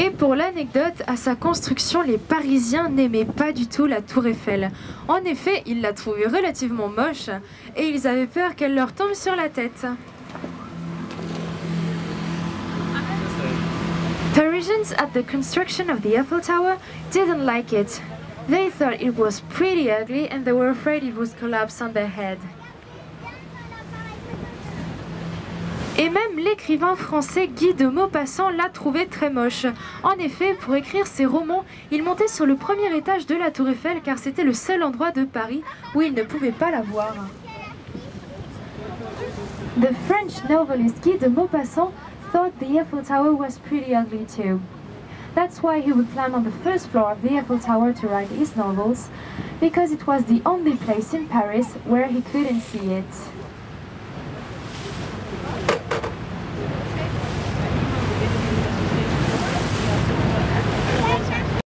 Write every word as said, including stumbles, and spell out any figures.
Et pour l'anecdote, à sa construction, les Parisiens n'aimaient pas du tout la tour Eiffel. En effet, ils la trouvaient relativement moche et ils avaient peur qu'elle leur tombe sur la tête. Parisians at the construction of the Eiffel Tower didn't like it. They thought it was pretty ugly and they were afraid it would collapse on their head. Et même l'écrivain français Guy de Maupassant l'a trouvée très moche. En effet, pour écrire ses romans, il montait sur le premier étage de la tour Eiffel car c'était le seul endroit de Paris où il ne pouvait pas la voir. The French novelist Guy de Maupassant thought the Eiffel Tower was pretty ugly too. That's why he would climb on the first floor of the Eiffel Tower to write his novels, because it was the only place in Paris where he couldn't see it.